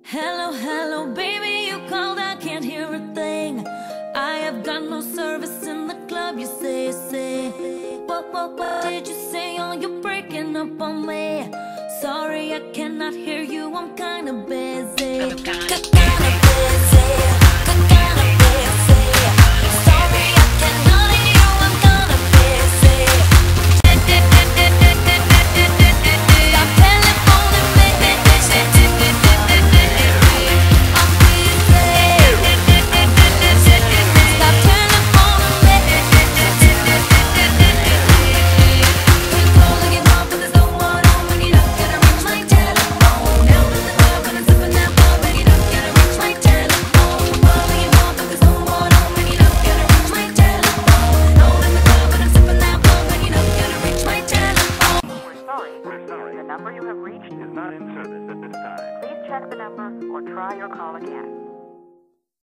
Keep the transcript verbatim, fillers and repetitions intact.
Hello, hello, baby, you called, I can't hear a thing. I have got no service in the club, you say, say. What, what, what did you say? Oh, you're breaking up on me. Sorry, I cannot hear you, I'm kinda busy. I'm kinda busy. The number you have reached is not in service at this time. Please check the number or try your call again.